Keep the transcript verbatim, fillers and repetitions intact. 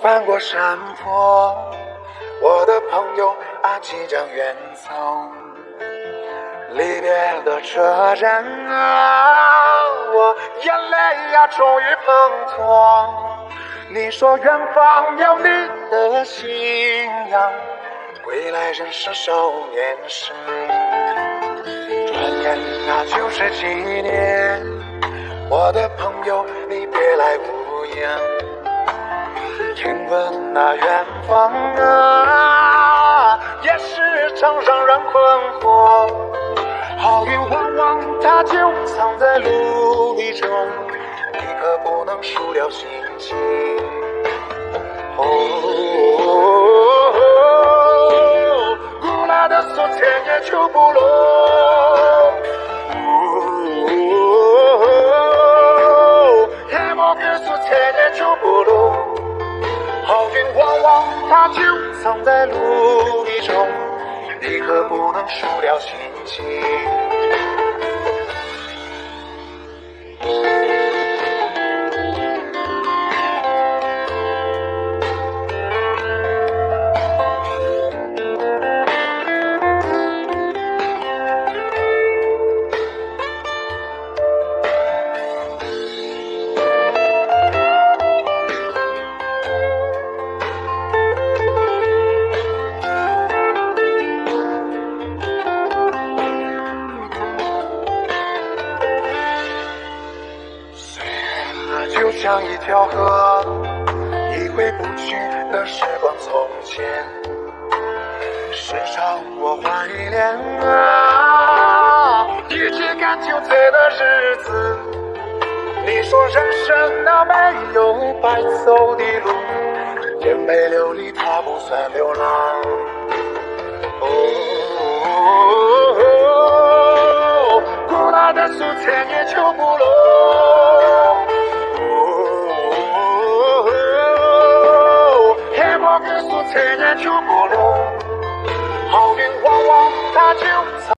翻过山坡，我的朋友啊即将远走，离别的车站啊，我眼泪呀终于滂沱。你说远方有你的信仰，归来仍是少年时。转眼那就是几年，我的朋友你别来无恙。听闻那远方啊，也是常让人困惑。好运往往它就藏在路里中，你可不能输掉心情。哦，古老的苏天也求不落。黑莫跟苏天也求不落。好运往往它就藏在路里中，你可不能输掉心情。就像一条河，已回不去的时光从前，时常我怀念啊，一直赶酒醉的日子。你说人生啊没有白走的路，颠沛流离它不算流浪。哦，古老的苏天也求不落。千年求不落，好运往往它就藏。